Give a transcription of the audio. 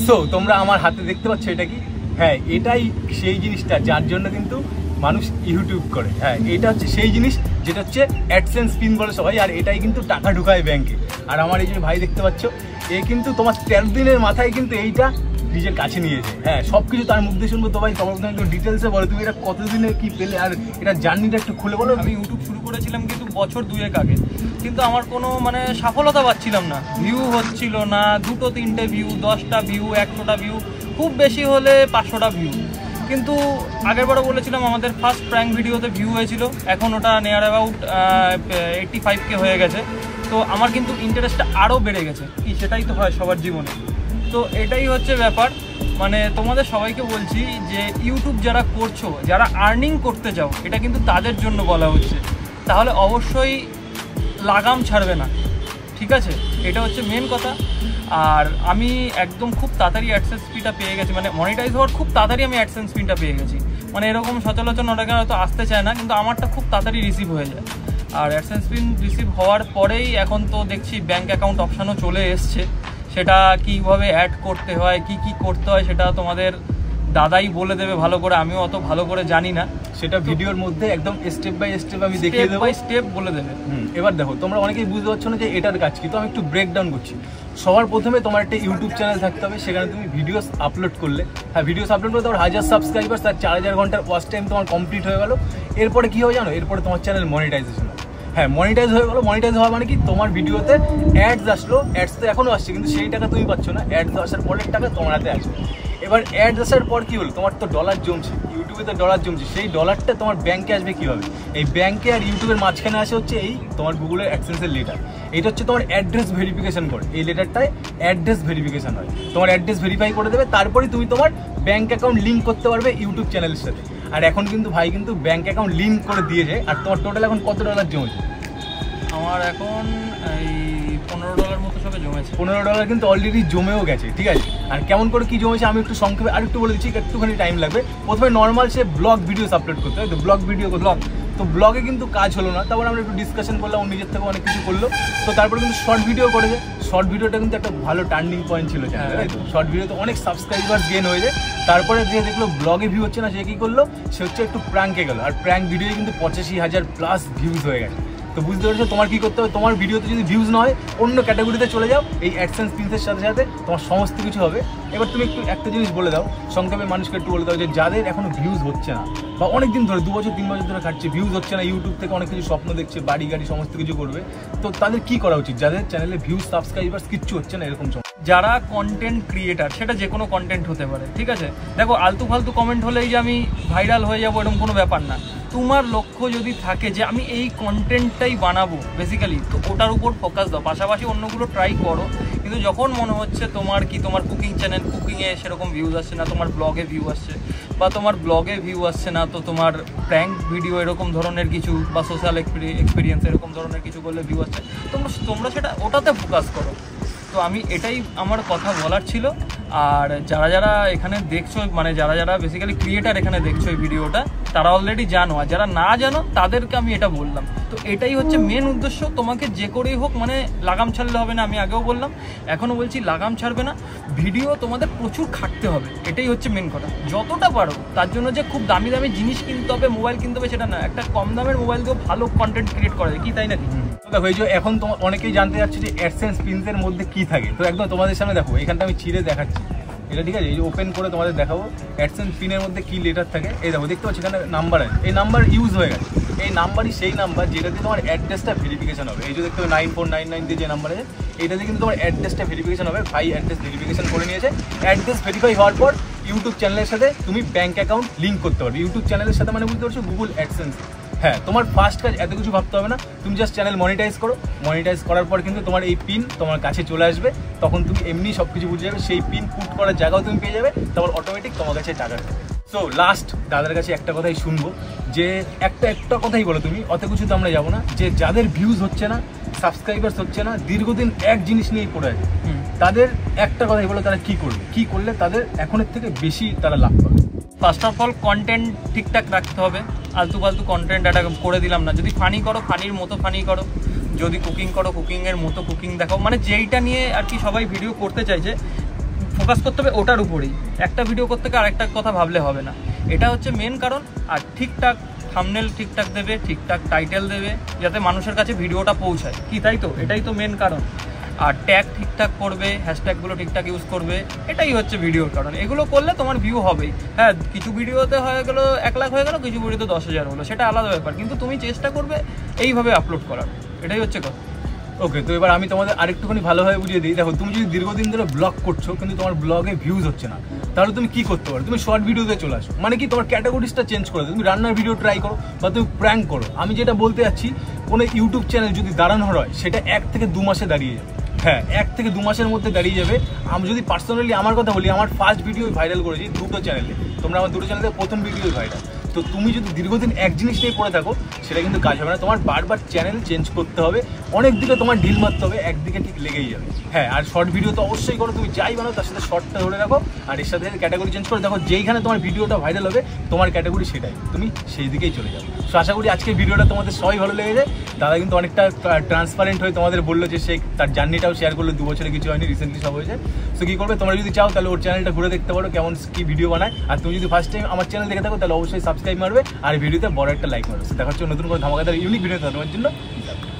So তোমরা আমার হাতে দেখতে পাচ্ছ এটা কি? হ্যাঁ, এটাই সেই জিনিসটা যার জন্য কিন্তু মানুষ ইউটিউব করে। হ্যাঁ, এটা হচ্ছে সেই জিনিস যেটা হচ্ছে অ্যাডসেন্স পিন বলে সবাই, আর এটাই কিন্তু টাকা ঢুকায় ব্যাংকে। আর আমার এই যে ভাই দেখতে পাচ্ছ, এ কিন্তু তোমার 13 দিনের মাথায় কিন্তু এইটা নিজের কাছে নিয়েছে। হ্যাঁ, সব কিছু তার মুখ দিয়ে শুনবো। তো ভাই তোমার একটু ডিটেলসে বলো, তুমি এটা কতদিনে কি পেলে আর এটা জার্নিটা একটু খুলে বলো। আমি ইউটিউব শুরু করেছিলাম কিন্তু বছর 2 আগে, কিন্তু আমার কোনো মানে সফলতা পাচ্ছিলাম না, ভিউ হচ্ছিল না, 2-3টে ভিউ, 10টা ভিউ, 100টা ভিউ, খুব বেশি হলে 500টা ভিউ। কিন্তু আগেরবারও বলেছিলাম আমাদের ফার্স্ট প্র্যাঙ্ক ভিডিওতে ভিউ হয়েছিল, এখন ওটা নিয়ার অ্যাবাউট 85K হয়ে গেছে। তো আমার কিন্তু ইন্টারেস্টটা আরও বেড়ে গেছে, কি সেটাই তো হয় সবার জীবনে। তো এটাই হচ্ছে ব্যাপার, মানে তোমাদের সবাইকে বলছি যে ইউটিউব যারা করছো, যারা আর্নিং করতে চাও, এটা কিন্তু তাদের জন্য বলা হচ্ছে। তাহলে অবশ্যই লাগাম ছাড়বে না, ঠিক আছে? এটা হচ্ছে মেন কথা। আর আমি একদম খুব তাড়াতাড়ি অ্যাডসেন্স ফিটা পেয়ে গেছি, মানে মনিটাইজ হওয়ার খুব তাড়াতাড়ি আমি অ্যাডসেন্স ফিটা পেয়ে গেছি। মানে এরকম সচরাচর অনেকে হয়তো আসতে চায় না, কিন্তু আমারটা খুব তাড়াতাড়ি রিসিভ হয়ে যায়। আর অ্যাডসেন্স পিন রিসিভ হওয়ার পরেই এখন তো দেখছি ব্যাঙ্ক অ্যাকাউন্ট অপশানও চলে এসছে। সেটা কীভাবে অ্যাড করতে হয়, কি করতে হয়, সেটা তোমাদের দাদাই বলে দেবে ভালো করে, আমিও অত ভালো করে জানি না। সেটা ভিডিওর মধ্যে একদম স্টেপ বাই স্টেপ আমি দেখিয়ে দেবো, স্টেপ বলে দেবে। এবার দেখো, তোমরা অনেকেই বুঝতে পারছো না যে এটার কাজ কি, তো আমি একটু ব্রেকডাউন করছি। সবার প্রথমে তোমার একটা ইউটিউব চ্যানেল থাকতে হবে, সেখানে তুমি ভিডিওস আপলোড করলে, হ্যাঁ ভিডিওস আপলোড করে তোমার 1000 সাবস্ক্রাইবার্স আর 4000 ঘন্টার ওয়াচ টাইম তোমার কমপ্লিট হয়ে গেল। এরপরে কী হবে জানো? এরপরে তোমার চ্যানেল মনিটাইজেশন। হ্যাঁ, মনিটাইজ হয়ে গেলো। মনিটাইজ হওয়া মানে কি, তোমার ভিডিওতে অ্যাডস আসলো, অ্যাডস তো এখনও আসছে কিন্তু সেই টাকা তুমি পাচ্ছ না, অ্যাডস আসার পরের টাকা তোমার হাতে আসবে। এবার অ্যাডস আসার পর কী হলো, তোমার তো ডলার জমছে, ইউটিউবে তো ডলার জমছে, সেই ডলারটা তোমার ব্যাংকে আসবে কীভাবে? এই ব্যাংকে আর ইউটিউবের মাঝখানে আসে হচ্ছে এই তোমার গুগলের অ্যাডসেন্সের লেটার। এটা হচ্ছে তোমার অ্যাড্রেস ভেরিফিকেশন করে, এই লেটারটায় অ্যাড্রেস ভেরিফিকেশন হয়, তোমার অ্যাড্রেস ভেরিফাই করে দেবে, তারপরে তুমি তোমার ব্যাংক অ্যাকাউন্ট লিঙ্ক করতে পারবে ইউটিউব চ্যানেলের সাথে। আর এখন কিন্তু ভাই কিন্তু ব্যাংক অ্যাকাউন্ট লিঙ্ক করে দিয়েছে। আর তোমার টোটাল এখন কত ডলার জমেছে? আমার এখন এই $15 মতো সবে জমেছে। $15 কিন্তু অলরেডি জমেও গেছে, ঠিক আছে? আর কেমন করে কি জমেছে আমি একটু সংক্ষেপে আরেকটু বলে দিচ্ছি, একটুখানি টাইম লাগবে। প্রথমে নর্মাল সে ব্লগ ভিডিওস আপলোড করতে হয়, তো ব্লগ ভিডিও ব্লগ, তো ব্লগে কিন্তু কাজ হলো না। তারপর আমরা একটু ডিসকাশন করলাম, ও নিজের থেকে অনেক কিছু করলো। তো তারপরে কিন্তু শর্ট ভিডিও করেছে। শর্ট ভিডিওটা কিন্তু একটা ভালো টার্নিং পয়েন্ট ছিল চ্যানেলে, তাই তো? শর্ট ভিডিওতে অনেক সাবস্ক্রাইবার গেন হয়ে যায়। তারপরে যে দেখলো ব্লগে ভিউ হচ্ছে না, সে কী করলো, সে হচ্ছে একটু প্র্যাঙ্কে গেলো। আর প্র্যাঙ্ক ভিডিও কিন্তু 85,000+ ভিউজ হয়ে গেছে। তো বুঝতে পারছো তোমার কী করতে হবে? তোমার ভিডিওতে যদি ভিউজ না হয়, অন্য ক্যাটাগরিতে চলে যাও, এই অ্যাডসেন্স পিনসের সাথে সাথে তোমার সমস্ত কিছু হবে। এবার তুমি একটু একটা জিনিস বলে দাও সংক্ষেপে, মানুষকে একটু বলে দাও যে যাদের এখনো ভিউজ হচ্ছে না, বা অনেক দিন ধরে 2 বছর 3 বছর ধরে খাচ্ছে, ভিউজ হচ্ছে না, ইউটিউব থেকে অনেক কিছু স্বপ্ন দেখছে, বাড়ি গাড়ি সমস্ত কিছু করবে, তো তাদের কি করা উচিত? যাদের চ্যানেলে ভিউজ সাবস্ক্রাইবার্স কিচ্ছু হচ্ছে না, এরকম যারা কন্টেন্ট ক্রিয়েটার, সেটা যে কোনো কন্টেন্ট হতে পারে, ঠিক আছে? দেখো, আলতু ফালতু কমেন্ট হলেই যে আমি ভাইরাল হয়ে যাবো এরকম কোনো ব্যাপার না। তোমার লক্ষ্য যদি থাকে যে আমি এই কন্টেন্টটাই বানাবো বেসিক্যালি, তো ওটার উপর ফোকাস দাও, পাশাপাশি অন্যগুলো ট্রাই করো। কিন্তু যখন মনে হচ্ছে তোমার কুকিং চ্যানেল, কুকিংয়ে সেরকম ভিউজ আসছে না, তোমার ব্লগে ভিউ আসছে, বা তোমার ব্লগে ভিউ আসছে না, তো তোমার প্র্যাঙ্ক ভিডিও এরকম ধরনের কিছু, বা সোশ্যাল এক্সপিরিয়েন্স এরকম ধরনের কিছু করলে ভিউ আসছে, তোমরা সেটা ওটাতে ফোকাস করো। তো আমি এটাই আমার কথা বলার ছিল। আর যারা যারা এখানে দেখছো, মানে যারা যারা বেসিক্যালি ক্রিয়েটার এখানে দেখছো এই ভিডিওটা, তারা অলরেডি জানো, আর যারা না জানো তাদেরকে আমি এটা বললাম। তো এটাই হচ্ছে মেন উদ্দেশ্য, তোমাকে যে করেই হোক মানে লাগাম ছাড়লে হবে না। আমি আগেও বললাম, এখনও বলছি, লাগাম ছাড়বে না। ভিডিও তোমাদের প্রচুর খাটতে হবে, এটাই হচ্ছে মেন কথা, যতটা পারো। তার জন্য যে খুব দামি দামি জিনিস কিনতে হবে, মোবাইল কিনতে হবে, সেটা না। একটা কম দামের মোবাইল দিয়েও ভালো কন্টেন্ট ক্রিয়েট করা যায়, কি তাই নাকি? দেখো, এই যে এখন তোমার অনেকেই জানতে যাচ্ছে যে অ্যাডসেন্স পিনসের মধ্যে কি থাকে, তো একদম তোমাদের সামনে দেখো, এখানটা আমি ছিঁড়ে দেখাচ্ছি এটা, ঠিক আছে? এই যে ওপেন করে তোমাদের দেখাবো অ্যাডসেন্স পিনের মধ্যে কি লেটার থাকে। এই দেখো, দেখতে পাচ্ছি এখানে নাম্বার আছে, এই নাম্বার ইউজ হয়ে গেছে। এই নাম্বারই সেই নাম্বার যেটা দিয়ে তোমার অ্যাড্রেসটা ভেরিফিকেশন হবে। এই যে দেখতে হবে 9499 দিয়ে যে নাম্বার আছে, এটা দিয়ে কিন্তু তোমার অ্যাড্রেসটা ভেরিফিকেশন হবে। ভাই অ্যাড্রেস ভেরিফিকেশন করে নিয়েছে। অ্যাড্রেস ভেরিফাই হওয়ার পর ইউটিউব চ্যানেলের সাথে তুমি ব্যাঙ্ক অ্যাকাউন্ট লিঙ্ক করতে পারবে। ইউটিউব চ্যানেলের সাথে মানে বুঝতে পারছো গুগল অ্যাডসেন্স। হ্যাঁ, তোমার ফার্স্ট কাজ এত কিছু ভাবতে হবে না, তুমি জাস্ট চ্যানেল মনিটাইজ করো। মনিটাইজ করার পর কিন্তু তোমার এই পিন তোমার কাছে চলে আসবে, তখন তুমি এমনি সব কিছু বুঝে যাবে, সেই পিন পুট করার জায়গাও তুমি পেয়ে যাবে, তারপর অটোমেটিক তোমার কাছে টাকা দেবে। সো লাস্ট দাদার কাছে একটা কথাই শুনবো, যে একটা কথাই বলো তুমি, অত কিছু তো আমরা যাবো না, যে যাদের ভিউজ হচ্ছে না, সাবস্ক্রাইবার্স হচ্ছে না, দীর্ঘদিন এক জিনিস নিয়েই পড়ে আছে, তাদের একটা কথাই বলো, তারা কি করবে, কি করলে তাদের এখনের থেকে বেশি তারা লাভ পাবে? ফার্স্ট অফ অল কন্টেন্ট ঠিকঠাক রাখতে হবে। আলতু ফালতু কন্টেন্ট একটা করে দিলাম না। যদি ফানি করো, ফানির মতো ফানি করো। যদি কুকিং করো, কুকিংয়ের মতো কুকিং দেখাও। মানে যেইটা নিয়ে আর কি সবাই ভিডিও করতে চাইছে, ফোকাস করতে হবে ওটার উপরেই, একটা ভিডিও করতে গিয়ে আরেকটা কথা ভাবলে হবে না। এটা হচ্ছে মেন কারণ। আর ঠিকঠাক থাম্বনেল ঠিকঠাক দেবে, ঠিকঠাক টাইটেল দেবে, যাতে মানুষের কাছে ভিডিওটা পৌঁছায়, কি তাই তো? এটাই তো মেন কারণ। আর ট্যাগ ঠিকঠাক করবে, হ্যাশট্যাগুলো ঠিকঠাক ইউজ করবে, এটাই হচ্ছে ভিডিওর কারণ। এগুলো করলে তোমার ভিউ হবেই। হ্যাঁ, কিছু ভিডিওতে হয়ে গেলো 1 লাখ হয়ে গেলো, কিছু ভিডিওতে 10,000 হলো, সেটা আলাদা ব্যাপার, কিন্তু তুমি চেষ্টা করবে এইভাবে আপলোড করার, এটাই হচ্ছে কথা। ওকে, তো এবার আমি তোমাদের আরেকটুখানি ভালোভাবে বুঝিয়ে দিই। দেখো, তুমি যদি দীর্ঘদিন ধরে ব্লগ করছো কিন্তু তোমার ব্লগে ভিউজ হচ্ছে না, তাহলে তুমি কি করতে পারো? তুমি শর্ট ভিডিওতে চলে আসো। মানে কি, তোমার ক্যাটাগরিজটা চেঞ্জ করে দাও। তুমি রান্নার ভিডিও ট্রাই করো বা তুমি প্র্যাঙ্ক করো। আমি যেটা বলতে যাচ্ছি, কোনো ইউটিউব চ্যানেল যদি দাঁড়ানোর হয়, সেটা 1 থেকে 2 মাসে দাঁড়িয়ে যাবে। হ্যাঁ, 1 থেকে 2 মাসের মধ্যে দাঁড়িয়ে যাবে। আমি যদি পার্সোনালি আমার কথা বলি, আমার ফার্স্ট ভিডিও ভাইরাল করেছি 2টো চ্যানেলে। তোমরা আমার 2টো চ্যানেলে প্রথম ভিডিও ভাইরাল। তো তুমি যদি দীর্ঘদিন এক জিনিস নিয়ে পড়ে থাকো, সেটা কিন্তু কাজ হবে না। তোমার বারবার চ্যানেল চেঞ্জ করতে হবে, অনেক দিকে তোমার ঢিল মারতে হবে, একদিকে ঠিক লেগেই যাবে। হ্যাঁ, আর শর্ট ভিডিও তো অবশ্যই করো। তুমি যাই বানাও তার সাথে শর্টটা ধরে রাখো, আর এর সাথে ক্যাটাগরি চেঞ্জ করে দেখো, যেইখানে তোমার ভিডিওটা ভাইরাল হবে তোমার ক্যাটাগরি সেটাই, তুমি সেই দিকেই চলে যাবে। সো আশা করি আজকের ভিডিওটা তোমাদের সবাই ভালো লেগেছে। দাদা কিন্তু অনেকটা ট্রান্সপারেন্ট হয়ে তোমাদের বললো যে সে তার জার্নিটাও শেয়ার করলো। 2 বছরে কিছু হয়নি, রিসেন্টলি সব হয়েছে। সো কী করবে, তোমরা যদি চাও তাহলে ওর চ্যানেলটা ঘুরে দেখতে পারো কেমন কি ভিডিও বানায়। আর তুমি যদি ফার্স্ট টাইম আমার চ্যানেল দেখে থাকো তাহলে অবশ্যই সাবস্ক্রাইব মারবে, আর ভিডিওতে বড় একটা লাইক মারবে। দেখা হচ্ছে নতুন করে ধামাকাদার ইউনিক ভিডিও তোমার জন্য।